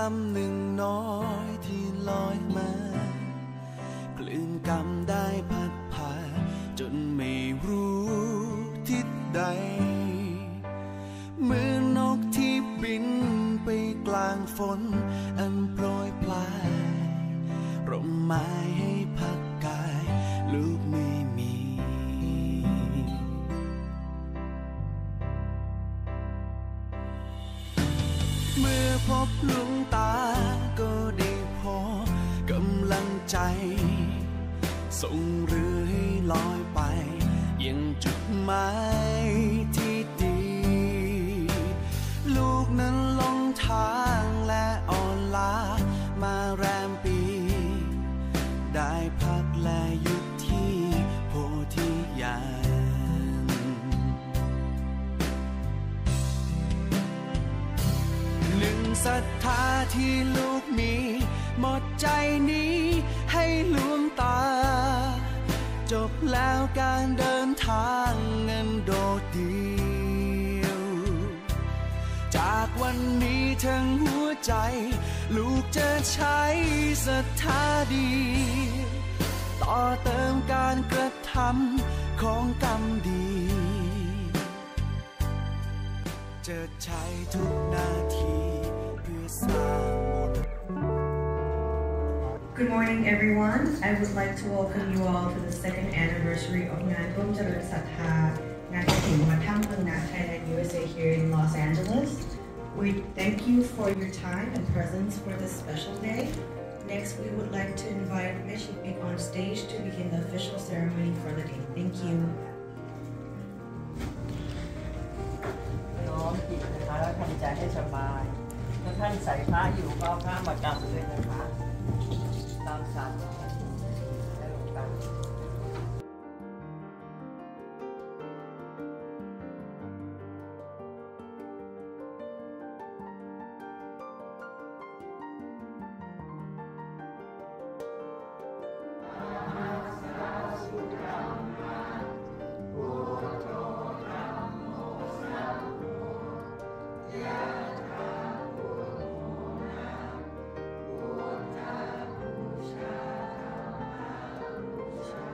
ลำหนึ่งน้อยที่ลอยมาคลื่นกำได้พัดพาจนไม่รู้ทิศใดเหมือนนกที่บินไปกลางฝนอันโปรยปลายร่มไม้ให้พักกายลูกไม่มีเมื่อพบหลวงตาก็ได้พบกำลังใจส่งเรือให้ลอยไปยังจุดหมายที่ดีลูกนั้นลงทางและอ่อนล้ามาแรมปีได้พักและหยุดที่โพธิญาณหนึ่งศรัทธาที่ลูกมีหมดใจนี้ให้หลวงตาจบแล้วการเดินทางนั้นโดดเดี่ยวจากวันนี้ทั้งหัวใจลูกจะใช้ศรัทธาดีต่อเติมการกระทำของกรรมดีจะใช้ทุกนาทีเพื่อสร้างบุญ Good morning, everyone. I would like to welcome you all to the second anniversary of Ngan Rom Jaran Sattha Ngan Kathim Wat Tham Phang Nat Thailand USA here in Los Angeles. We thank you for your time and presence for this special day. Next, we would like to invite Meshi Pik on stage to begin the official ceremony for the day. Thank you. น้อมจิตนะคะแล้วทำใจให้สบายถ้าท่านใส่พระอยู่ก็เอาพระมากำด้วยนะคะตามสายและหลวงตา Namaste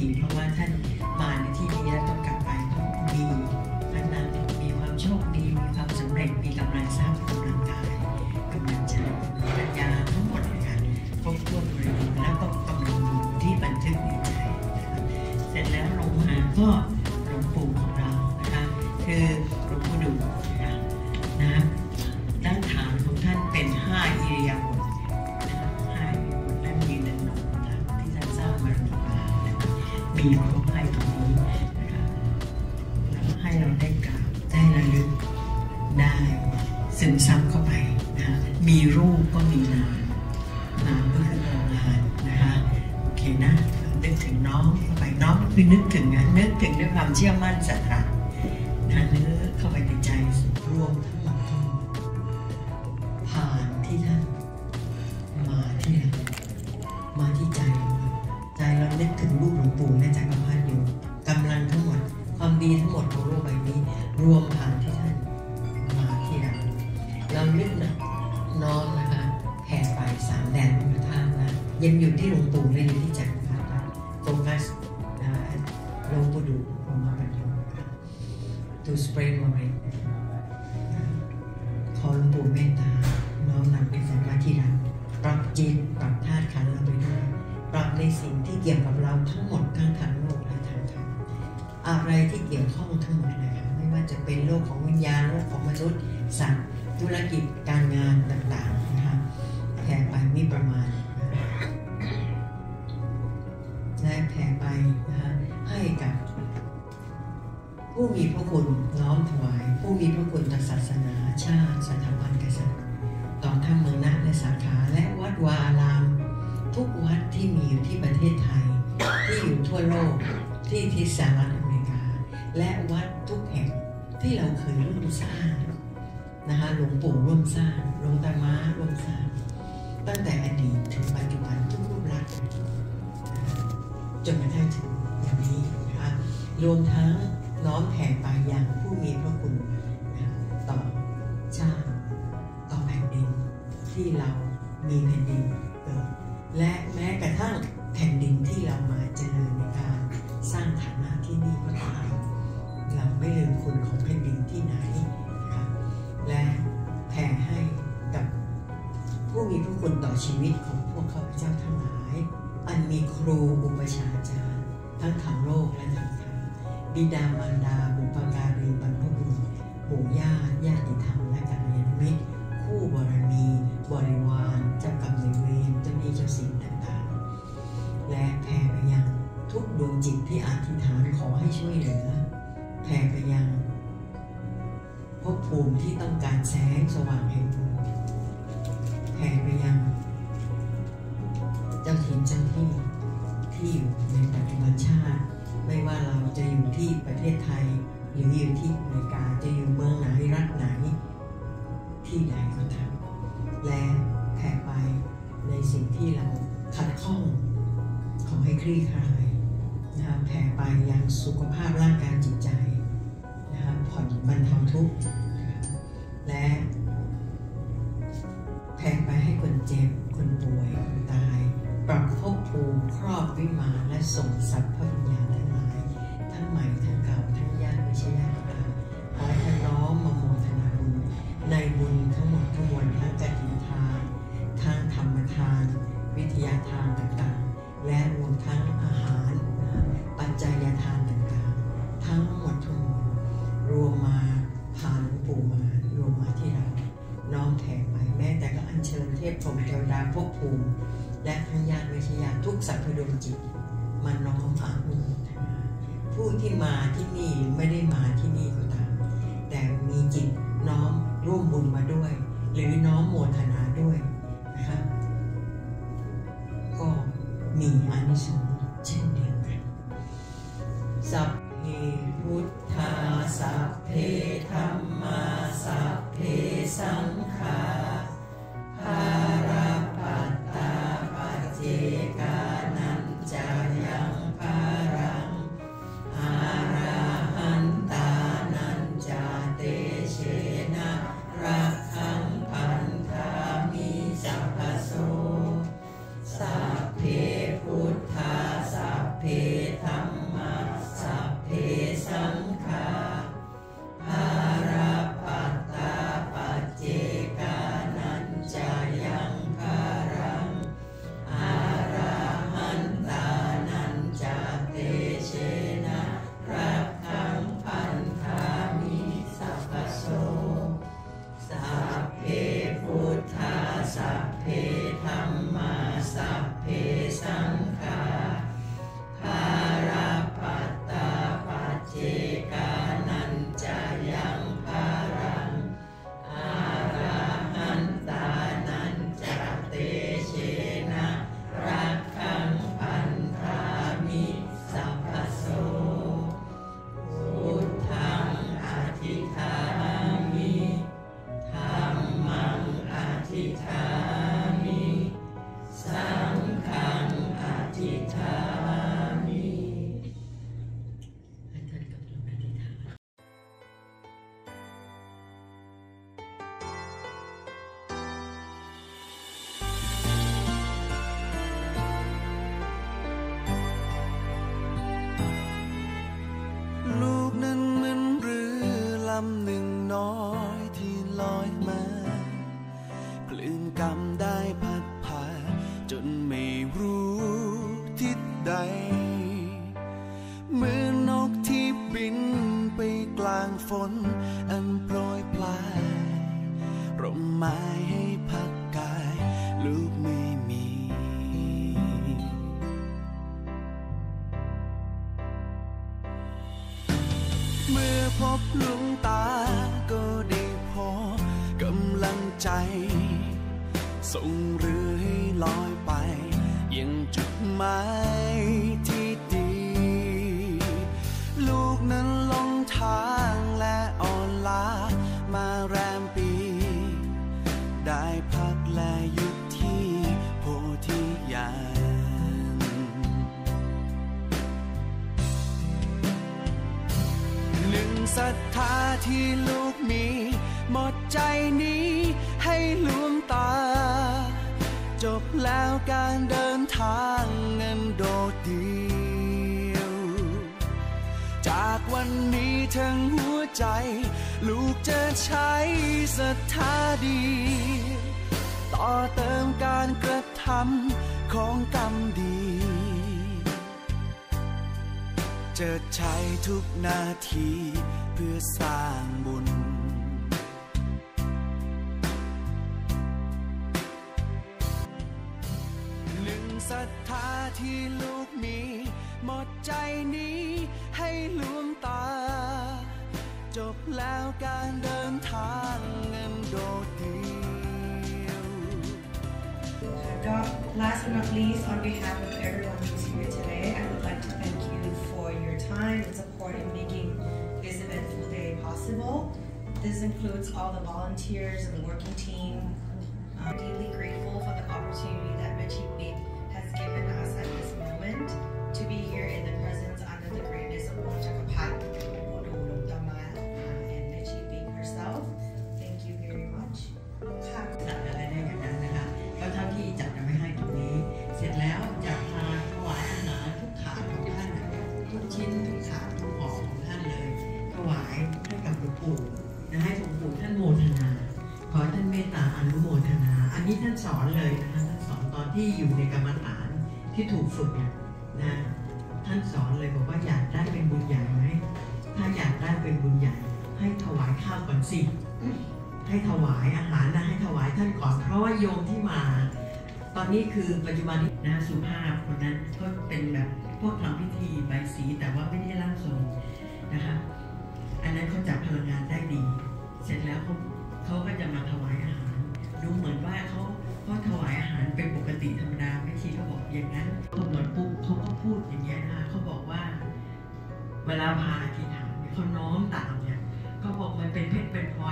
เพราะว่าท่านมาในที่นี้แล้วต้องกลับไปต้องมีนั้นมีความโชคดีมีความสำเร็จมีกำลังทรัพย์กำลังกายกำลังใจมีปัญญาทั้งหมดเลยค่ะครบถ้วนบริบูรณ์แล้วก็กำลังบุญที่บันทึกในใจนะคะเสร็จแล้วลงมาก็หลวงปู่ของเรานะคะคือหลวงปู่ดูนะด้านฐานของท่านเป็น5อิริยาบถนะคะ5อิริยาบถนั่นยืนนั่งนอนที่ท่านสร้างบารมีมามีครบให้ตรงนี้นะคะแล้วให้เราได้กราบได้ระลึกได้ซึมซับเข้าไปนะคะมีรูปก็มีนามก็คือโรงงานนะคะโอเคนะนึกถึงน้องเข้าไปน้องคือนึกถึงด้วยความเชื่อมั่นศรัทธานะนึกเข้าไปในใจรวมทั้งหมดผ่านที่ท่านมาที่เรามาที่ใจเรานึกถึงรูปหลวงปู่ในจักรพรรดิอยู่กำลังทั้งหมดความดีทั้งหมดของโลกใบนี้รวมผ่านที่ท่านมาที่เรานึกนะน้อมนะคะแผ่ไป3 แดนพระธาตุนะยังอยู่ที่หลวงปู่และอยู่ที่จักรพรรดินะโฟกัสนะหลวงปู่ดูลงมาบรรยายto spread knowledge ขอหลวงปู่เมตตาน้อมนำเป็นสัมมาทิฏฐิปรับจิตปรับธาตุขันธ์เราไปด้วยปรับในสิ่งที่เกี่ยวกับเราทั้งหมดทั้งทางโลกและทางธรรมอะไรที่เกี่ยวข้องทั้งหมดเลยค่ะไม่ว่าจะเป็นโลกของวิญญาณโลกของมนุษย์สัตว์ธุรกิจการงานต่างๆนะคะแผ่ไปไม่ประมาณและแผ่ไปนะคะให้กับผู้มีพระคุณน้อมถวายผู้มีพระคุณต่อศาสนาชาติสถาบันกษัตริย์ต่อท่าเมืองนะและสาขาและวัดวาอารามทุกวัดที่มีอยู่ที่ประเทศไทยที่อยู่ทั่วโลกที่สหรัฐอเมริกาและวัดทุกแห่งที่เราเคยร่วมสร้างนะคะหลวงปู่ร่วมสร้างหลวงตาม้าร่วมสร้างตั้งแต่อดีตถึงปัจจุบันทุกรูปลักษณ์จนกระทั่งถึงอย่างนี้นะคะรวมทั้งน้อมแผ่ไปยังผู้มีพระคุณต่อชาติต่อแผ่นดินที่เรามีแผ่นดินเกิดและแม้กระทั่งแผ่นดินที่เรามาเจริญในการสร้างฐานะที่นี่ก็ตามเราไม่ลืมคุณของแผ่นดินที่ไหนนะคะและแผ่ให้กับผู้มีพระคุณต่อชีวิตของพวกข้าพเจ้าทั้งหลายอันมีครูอุปชาจารย์ทั้งทางโลกและทางธรรมบิดามารดาบุปการีบรรพบุรุษปู่ย่าญาติธรรมและกัลยาณมิตรคู่บารมีบริวารเจ้ากรรมนายเวรเจ้าหนี้เจ้าสินต่างๆและแผ่ไปยังทุกดวงจิตที่อธิษฐานขอให้ช่วยเหลือแผ่ไปยังภพภูมิที่ต้องการแสงสว่างแห่งบุญแผ่ไปยังเจ้าถิ่นเจ้าที่ที่อยู่ในปัจจุบันชาติไม่ว่าเราจะอยู่ที่ประเทศไทยหรืออยู่ที่อเมริกาจะอยู่เมืองไหนรัฐไหนที่ใดก็ตามและแผ่ไปในสิ่งที่เราขัดข้องขอให้คลี่คลายนะคะแผ่ไปยังสุขภาพร่างกายจิตใจนะคะผ่อนบรรเทาทุกข์และแผ่ไปให้คนเจ็บคนป่วยคนตายปรับภพภูมิครอบวิมานและส่งสัพพวิญญาณทั้งหลายทั้งใหม่ทั้งเก่าทั้งญาติไม่ใช่ญาติค่ะขอให้ท่านน้อมมาโมทนาบุญในบุญทั้งหมดทั้งมวลทั้งกฐินทานทั้งธรรมทานวิทยาทานต่างๆและรวมทั้งอาหารปัจจัยทานต่างๆทั้งหมดทั้งมวลรวมมาผ่านหลวงปู่มารวมมาที่เราน้อมแผ่ไปแม้แต่ก็อัญเชิญเทพพรหมเทวดาภพภูมิและทั้งญาติวิทยาทุกสรรพดวงจิตมาน้อมอานุโมทนาผู้ที่มาที่นี่ไม่ได้มาที่นี่ก็ตามแต่มีจิตน้อมร่วมบุญมาด้วยหรือน้อมโมทนาด้วยนะคะก็มีอานิสงส์เช่นเดียวกันสัพเพพุทธาสัพเพธัมมาสัพเพสังฆาภาราปัตตาปัจเจกานัญจายังภารังอาราหันตานัญจาเตเชนะรักขังพันธามิสัพพโสสัพเพพุทธาสัพเพธัมนอันโปรยปลายร่มไม้ให้พักกายลูกไม่มีเมื่อพบหลวงตาก็ได้พบกำลังใจส่งเรือให้ลอยไปยังจุดหมายที่ดีลูกนั้นลงทางและอ่อนล้ามาแรมปีได้พักและหยุดที่โพธิญาณหนึ่งศรัทธาที่ลูกมีหมดใจนี้ให้หลวงตาจบแล้วการเดินทางเงินโดดเดี่ยวจากวันนี้ทั้งหัวใจลูกจะใช้ศรัทธาดีต่อเติมการกระทำของกรรมดีจะใช้ทุกนาทีเพื่อสร้างบุญศรัทธาที่ลูกมีหมดใจนี้ให้หลวงตาจบแล้วการเดินทางเงินโดดเดี่ยว Last but not least, on behalf of everyone who's here today, I would like to thank you for your time and support in making this eventful day possible. This includes all the volunteers and the working team. I'm deeply grateful for the opportunity that Mechi Big has given us at this moment to be here in the presence under the greatness of Lord Chakapat, Odu Dhamma, and Mechi Big herself. Thank you very much. อะไรได้อย่างนั้นนะคะก็เท่าที่จัดไว้ให้ตรงนี้เสร็จแล้วจะพาถวายอาหารทุกถาดของท่านทุกชิ้นทุกถาดทุกห่อของท่านเลยถวายให้กับหลวงปู่นะให้หลวงปู่ท่านโมทนาขอท่านเมตตาอนุโมทนาอันนี้ท่านสอนเลยนะคะท่านสอนตอนที่อยู่ในกรรมฐานที่ถูกฝึกเนี่ยนะท่านสอนเลยบอกว่าอยากได้เป็นบุญใหญ่ไหมถ้าอยากได้เป็นบุญใหญ่ให้ถวายข้าวก่อนสิให้ถวายอาหารนะให้ถวายท่านก่อนเพราะว่าโยมที่มาตอนนี้คือปัจจุบันนะสุภาพคนนั้นก็เป็นแบบพวกทำพิธีใบสีแต่ว่าไม่ได้ร่างทรงนะคะอันนั้นเขาจับพลังงานได้ดีเสร็จแล้วเขาก็จะมาถวายอาหารดูเหมือนว่าเขาถวายอาหารเป็นปกติธรรมดาไม่ชีเขาบอกอย่างนั้นพอหมดปุ๊บเขาก็พูดอย่างเงี้ยนะคะเขาบอกว่าเวลาพาอธิษฐานเขาน้อมตามเนี่ยเขาบอกมันเป็นเพชรเป็นพลอย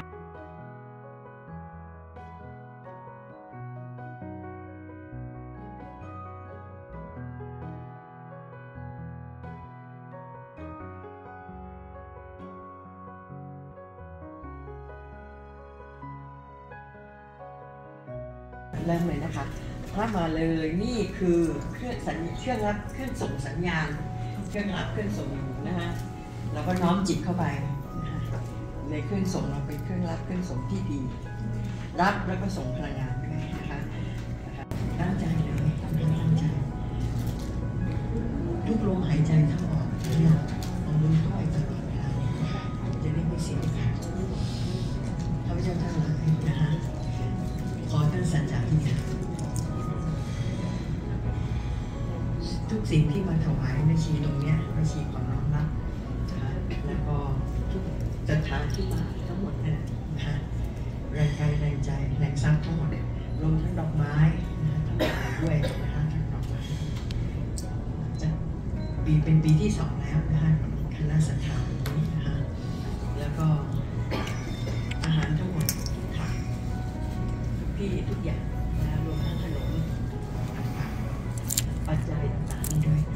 เริ่มเลยนะคะถ้ามาเลยนี่คือเครื่องรับเครื่องส่งสัญญาณเครื่องรับเครื่องส่งนะคะเราก็น้อมจิตเข้าไปนะคะในเครื่องส่งเราเป็นเครื่องรับเครื่องส่งที่ดีรับแล้วก็ส่งพลังงานไปนะคะตั้งใจเลยตั้งใจทุกลมหายใจเข้าออกเนี่ยเอามือเข้าไปตลอดเวลาจะได้ไม่เสียขาดข้าพเจ้าทั้งหลายนะคะขอท่านสัจจะที่ทุกสิ่งที่มาถวายแม่ชีตรงเนี้ยแม่ชีขอน้อมรับนะคะแล้วก็ทุกศรัทธาที่มาทั้งหมดเนี่ยนะคะแรงกายแรงใจแรงทรัพย์ทั้งหมดรวมทั้งดอกไม้นะคะทั้งหมดด้วยนะคะทั้งดอกไม้จะเป็นปีที่2แล้วนะคะคณะศรัทธานี้นะคะแล้วก็อาหารทั้งหมดค่ะที่ทุกอย่างนะรวมทั้งขนมต่างๆปัจจัยต่างๆด้วย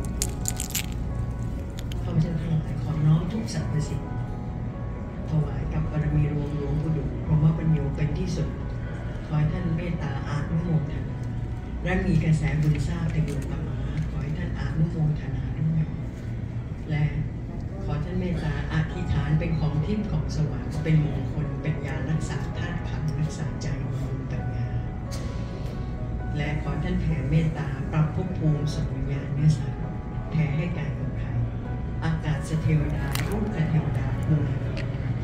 ข้าพเจ้าทั้งหลายขอน้อมทุกสรรพสิ่งถวายกับบารมีหลวงปู่ดุพรหมปัญโยเป็นที่สุดขอให้ท่านเมตตาอนุโมทนาและมีกระแสบุญสร้างแต่ดวงตาขอให้ท่านอนุโมทนาด้วยและขอท่านเมตตาอธิษฐานเป็นของทิพย์ของสวรรค์เป็นมงคลเป็นยารักษาธาตุขันธ์รักษาใจบุญปัญญาและขอท่านแผ่เมตตาปรับภพภูมิส่งวิญญาณเนื้อสัตว์แผ่ให้แก่คนไทยอากาศเทวดาลูกเทวดาภูมิ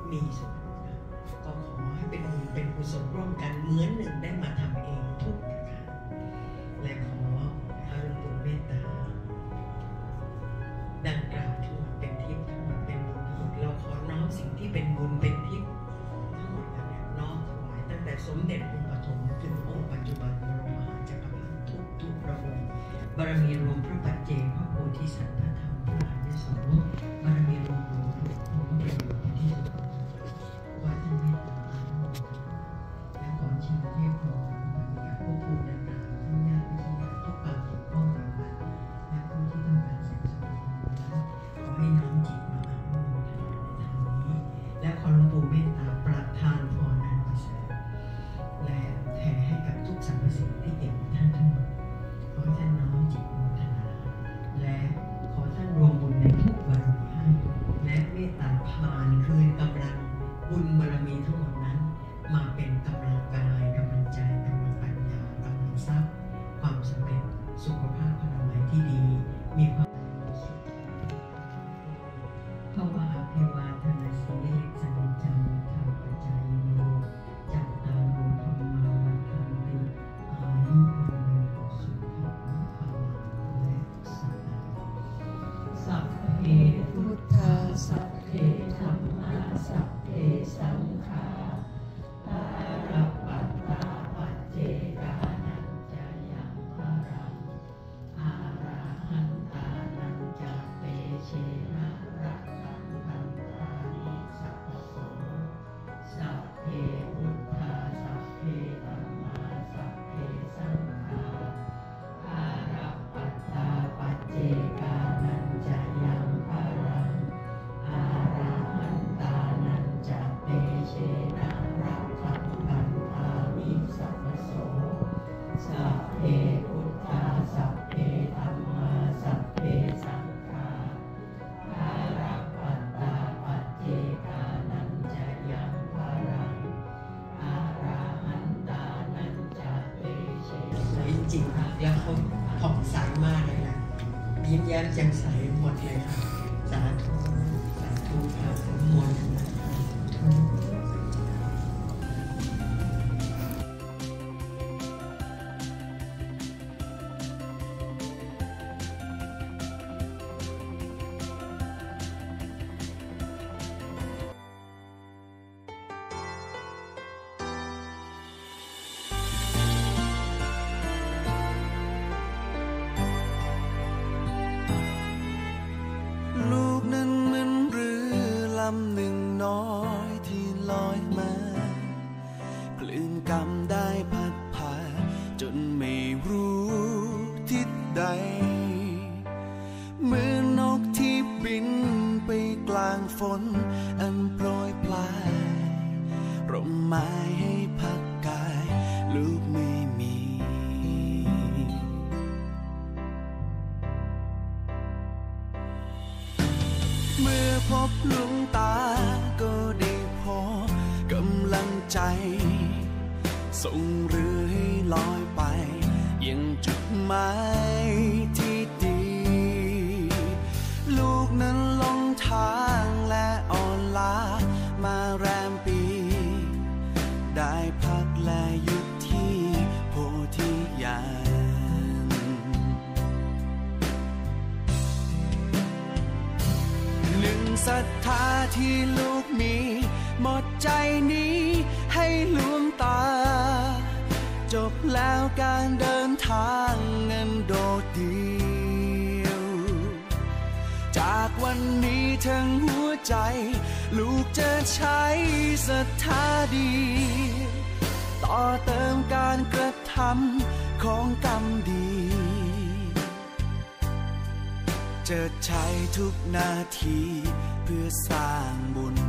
มีส่วนก็ขอให้เป็นบุญเป็นกุศลร่วมกันเหมือนหนึ่งได้มาทำเองทุกประการและขอพระหลวงปู่เมตตาดังกล่าวทั้งหมดเป็นทิพย์ทั้งหมดเป็นบุญทั้งหมดเราขอน้อมสิ่งที่เป็นบุญเป็นทิพย์ทั้งหมดนั้นน้อมถวายตั้งแต่สมเด็จองค์ปฐมถึงองค์ปัจจุบันบรมมหาจักรพรรดิทุกพระองค์บารมีรวมพระปัจเจกพระโพธิสัตว์พระธรรมพระอริยสงฆ์บารมีรวมทุกองค์เป็นอยู่ที่สุดว่าท่านเมตตาและขอชิงเทพพรกับพวกผู้ต่างๆทั้งญาติพี่น้องทุกการเกี่ยวข้องต่างๆและผู้ที่ต้องการเสริมสร้างขอให้น้อมจิตมาอนุโมทนาในทางนี้และขอหลวงปู่เมตตาประทานพรอันประเสริฐและแผ่ให้กับทุกสรรพสิ่งที่เกี่ยวกับท่านทั้งหมดขอให้ท่านน้อมจิตโมทนาและขอท่านรวมบุญในทุกบารมีให้และเมตตาพานคืนกำลังบุญบารมีทั้งหมดนั้นมาเป็นกำลังกายกำลังใจกำลังปัญญากำลังทรัพย์ความสำเร็จสุขภาพพลามัยที่ดีมีความสุขภาวะอภิวาทนาสีเลขสันจังธรรมปัจจายโนจัตตาโรธรรมาวันทันติอายุวันโนสุขังภาลังและสัพสัพเพพุทธาสัพเพธัมมาสัพเพสังฆาอารัปปัตตาปัจเจกานันจะยังพรังอาราหันตานันจะเตเชนะรักขังพันธานิสัพพโสสัพเพพุทธาสัพเพธัมมาสัพเพสังฆาอารัปปัตตาปัจเจกานันจะยังพรังอาราหันตานันจะเตเชนะรักขังพันธานิสัพพโสสัพเพพุทธาสัพเพธัมมาสัพเพสังฆาอารัปปัตตาปัจเจกานันจะยังพรังอาราหันตานันจะเตเชนะจริงๆแล้วเขาผ่องใสมากเลยนะยิ้มแย้มแจ่มใสหมดเลยค่ะสาธุสาธุค่ะสมมติลูกนั้นเหมือนเรือลำหนึ่งน้อยที่ลอยมาคลื่นกำได้พัดพาจนไม่รู้ทิศใดเหมือนนกที่บินไปกลางฝนอันโปรยปลายร่มไม้ให้พักกายลูกไม่มีเมื่อพบหลวงตาก็ได้พบกำลังใจส่งเรือให้ลอยไปยังจุดหมายที่ดีลูกนั้นหลงทางและอ่อนล้ามาแรมปีได้พักและหยุดที่โพธิญาณหนึ่งศรัทธาที่ลูกมีหมดใจนี้ให้หลวงตาจบแล้วการเดินทางเงินโดดเดี่ยว จากวันนี้ทั้งหัวใจลูกจะใช้ศรัทธาดีต่อเติมการกระทำของกรรมดีจะใช้ทุกนาทีเพื่อสร้างบุญ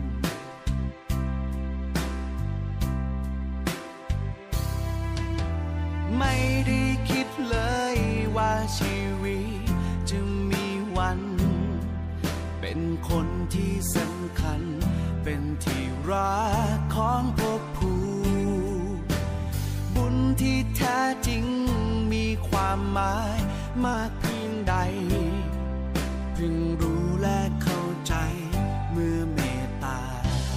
ไม่ได้คิดเลยว่าชีวิตจะมีวันเป็นคนที่สำคัญเป็นที่รักของภพภูมิบุญที่แท้จริงมีความหมายมากเพียงใดเพิ่งรู้และเข้าใจเมื่อเมตตา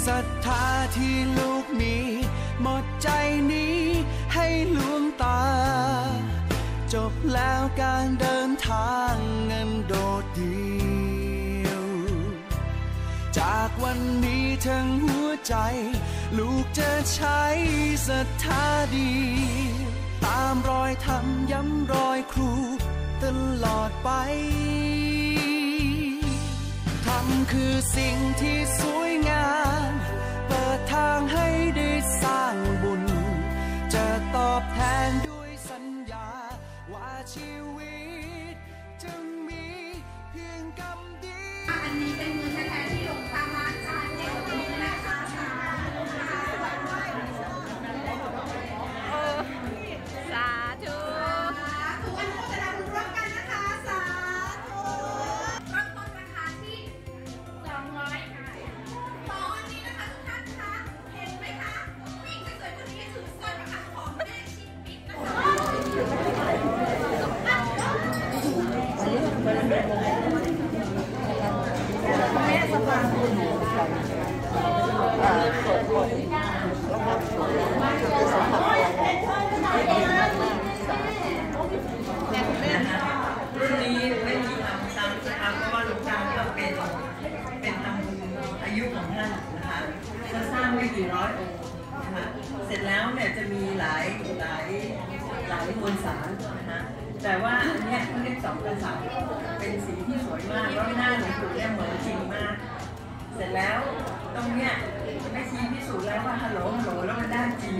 ศรัทธาที่ลูกมีหมดใจนี้ให้หลวงตาจบแล้วการเดินทางเงินโดดเดี่ยวจากวันนี้ทั้งหัวใจลูกจะใช้ศรัทธาดีตามรอยธรรมย้ำรอยครูตลอดไปธรรมคือสิ่งที่สวยงามเปิดทางให้ได้สร้างบุญจะตอบแทนด้วยสัญญาว่าชีวิตจะมีเพียงกรรมดีอันนี้เป็นมือแท้ๆที่หลวงตามาจารย์เด็กนี้นะคะสาธุทุกวันโฆษณาบุญร่วมกันนะคะสาธุเริ่มต้นราคาที่200ค่ะตอนนี้นะคะทุกท่านคะเห็นไหมคะผู้หญิงสวยๆคนนี้ถือสร้อยประคับของแม่ชิดมิตรนะคะแม่สบายบุญสวดมนต์แล้วก็สวดสัมผัสรุ่นนี้ไม่มีทำตามสถานเพราะว่าหลวงตาก็เป็นทำบุญอายุของท่านนะคะจะสร้างไม่กี่ร้อยองค์นะคะเสร็จแล้วเนี่ยจะมีหลายมวลสารนะคะแต่ว่าอันนี้เขาเรียก2 กษัตริย์เป็นสีที่สวยมากแล้วหน้าหลวงปู่เนี่ยเหมือนจริงมากเสร็จแล้วตรงเนี้ยแม่ชีพิสูจน์แล้วว่าฮัลโหลแล้วมันได้จริง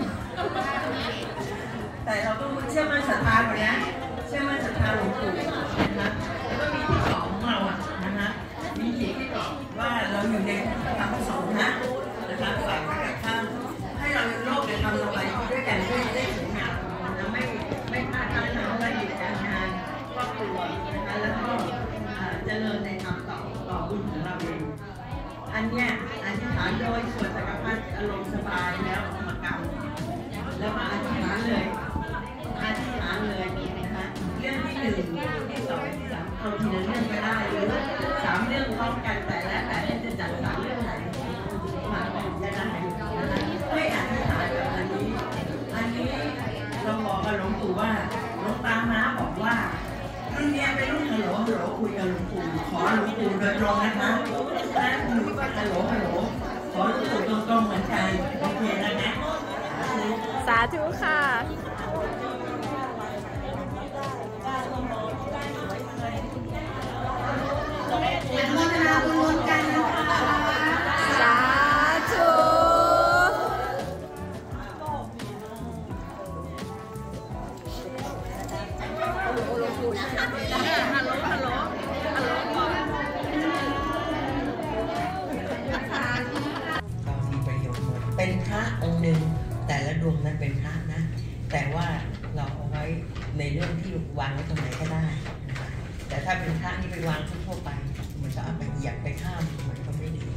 แต่เราต้องเชื่อมั่นศรัทธาก่อนนะเชื่อมั่นศรัทธาหลวงปู่นะคะแล้วก็มีที่2ของเราอ่ะนะคะมีที่บอกว่าเราอยู่ในธรรมสงฆ์นะคะฝากไว้กับท่านให้เราโลกจะทำเราไปด้วยกันได้ถึงงานนะไม่พลาดการทำอะไรหยุดการงานครอบครัวนะคะแล้วก็เจริญในธรรมต่อบุญของเราเองอันเนี้ยอธิษฐานโดยส่วนจักรพรรดิอารมณ์สบายแล้วมากรรมแล้วมาอธิษฐานเลยนะคะเรื่องที่1ที่2ที่3เอาทีละเรื่องก็ได้หรือ3เรื่องพร้อมกันแต่ให้จะจัดสรรเรื่องไหนมาจะได้ให้อธิษฐานกับอันนี้เราบอกกับหลวงปู่ว่าหลวงตาม้าบอกว่ารุ่นนี้เป็นรุ่นฮัลโหลคุยกับหลวงปู่ขอหลวงปู่โดยตรงนะคะและหนูก็ฮัลโหลขอหลวงปู่ตรงๆเหมือนกันโอเคนะคะสาธุค่ะอนุโมทนาบุญร่วมกันนะคะสาธุมีประโยชน์หมดเป็นพระองค์หนึ่งแต่ละดวงนั้นเป็นพระนะแต่ว่าเราเอาไว้ในเรื่องที่วางไว้ตรงไหนก็ได้นะคะแต่ถ้าเป็นพระนี่ไปวางทั่วไปมันจะเอาไปเหยียบไปข้ามมันก็ไม่ดี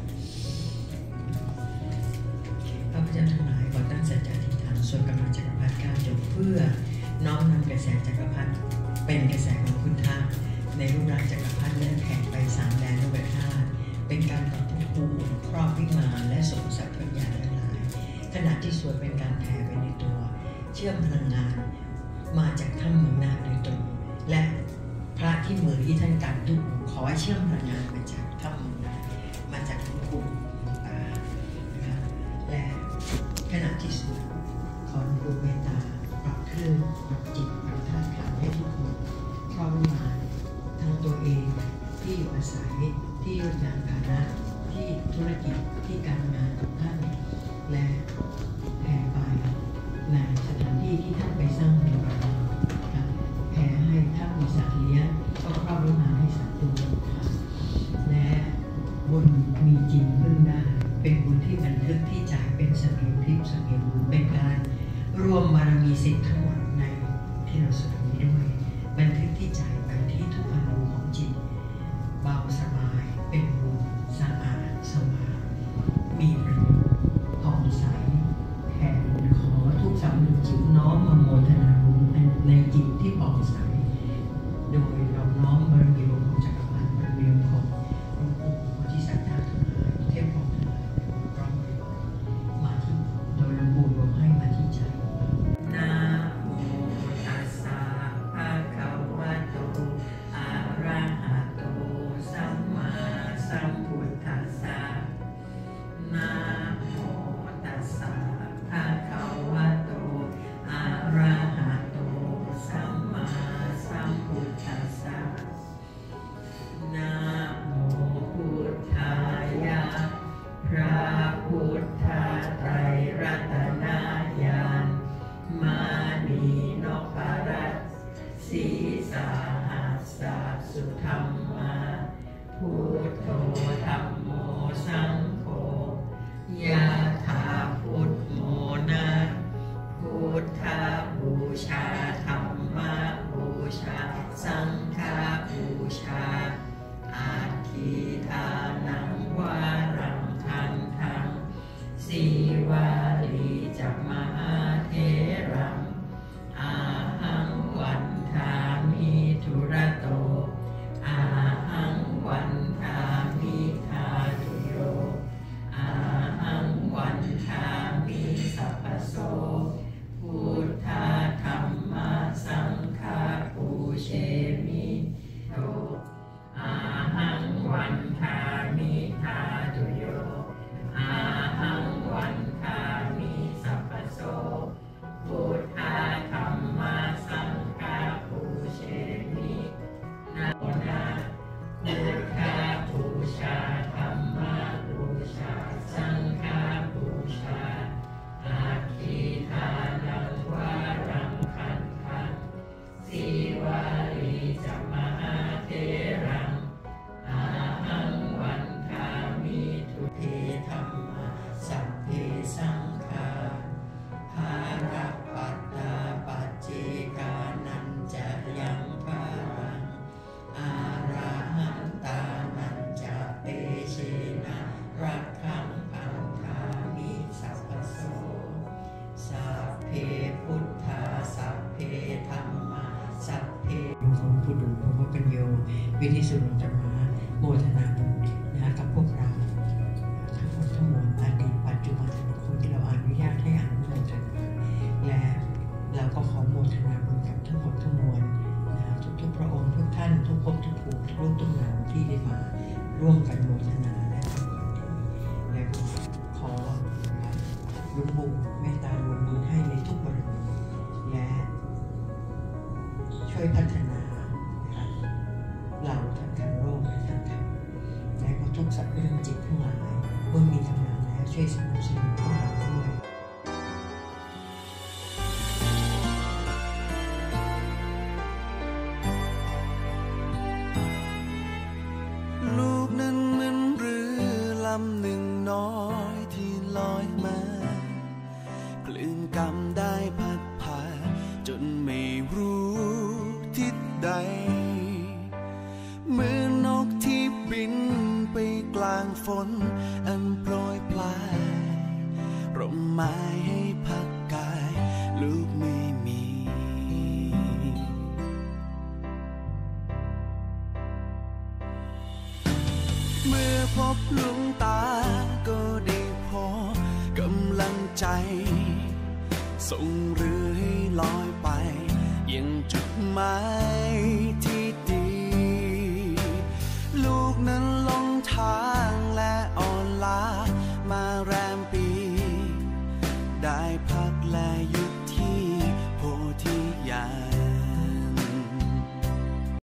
พระพุทธเจ้าทั้งหลายขอตั้งสัจจะอธิษฐานสวดกำลังจักรพรรดิ9 จบเพื่อน้อมนำกระแสจักรพรรดิเป็นกระแสของพุทธะในรูปร่างจักรพรรดิและแผ่ไป3 แดนโลกธาตุเป็นการต่อภพภูมิครอบวิมานและสมศักดิ์พญาทั้งหลายขณะที่สวดเป็นการแผ่ไปในตัวเชื่อมพลังงานมาจากถ้ำเมืองนาคโดยตรงและพระที่มือที่ท่านกำทุกขอเชื่อมพลังงานมาจากถ้ำเมืองนาคมาจากหลวงปู่หลวงตานะคะและขณะที่สวดขอหลวงปู่เมตตาปรับเครื่องปรับจิตปรับธาตุขันธ์ให้ทุกคนครอบวิมานทั้งตัวเองที่อยู่อาศัยที่ยศยานฐานะที่ธุรกิจที่การงานของท่านและแผ่ไปในสถานที่ที่ท่านไปสร้างบุญแผ่ให้ท่านมีสัตว์เลี้ยงก็ครอบวิมานให้สัตว์ตัวและบุญมีจริงพึ่งได้เป็นบุญที่บันทึกที่จ่ายเป็นเสมียนทิพย์เสมียนบุญเป็นการรวมบารมีสิทธิ์ทั้งหมดในที่เราสวดนี้ด้วยบันทึกที่จ่ายไปที่ทุกอนูของจิตเบาสบายเป็นบุญสะอาดสว่างมีประโยชน์ผ่องใสแผ่ขอทุกสำนึกจิตน้อมมาโมทนาบุญในจิตที่ผ่องใสโดยเราน้อมบารมีของจักรพรรดิบารมีของหลวงปู่ที่ศรัทธาทั้งหลายเทพของทั้งหลายพร้อมนพรัตน์สีสาหัสสะสุธรรมาพุทโธธัมโมสังโฆยะถาพุทโมนะพุทธบูชาธัมมบูชาสังฆบูชาอาทิทานังวารังคันทังสีวาลีจักมหาเถรังอาหังวันทามิธุระโตอาหังวันทามิทาตุโยอาหังวันทามิสัพพโสพุทธาธัมมาสังฆาปูเชมิโตอาหังวันทามิทาตุโยอาหังวันทามิสัพพโสพุทธาธัมมาสังฆาปูเชมินะโมนะพุทธาบูชาธัมมาบูชาสังฆาบูชาอาทิทานังวารังคันทังสีวาลีจักมหาเถรังอาหังวันทามิทุเทธัมมาสัพเพสังฆาภาระปัตตาปัจเจกานันจะยังภารังอาราหันตานันจะเปเชนะรักขังอังคามิสัพพโสสัพเพพุทธาสัพเพธัมมาสัพเพของผู้ดูพระวปัญโยวิธิสุรธรรมะโมทนาบุญกับพวกเราทั้งหมดทั้งมวลอดีตปัจจุบันอนาคตที่เราอนุญาตให้อนุโมทนาและเราก็ขอโมทนาบุญกับทั้งหมดทั้งมวลทุกพระองค์ทุกท่านทุกภพทุกภูมิทุกรูปทุกนามที่ได้มาร่วมกันโมทนาและทำความดีและขอลุงบุญเมตตารวมบุญให้ในทุกบริเวณและช่วยพัฒนาเราทั้งทางโลกและทางธรรมและก็ทุกสัตว์เรื่องจิตทั้งหลายเมื่อมีกำลังแล้วช่วยสนับสนุนพวกเราด้วยลูกนั้นเหมือนเรือลำหนึ่งน้อยที่ลอยมาคลื่นกำได้พัดพาจนไม่รู้ทิศใดเหมือนนกที่บินไปกลางฝนอันโปรยปลายร่มไม้ให้พักกายลูกไม่มีเมื่อพบหลวงตาก็ได้พอกำลังใจส่งเรือให้ลอยไปยังจุดหมายที่ดีลูกนั้นลงทาง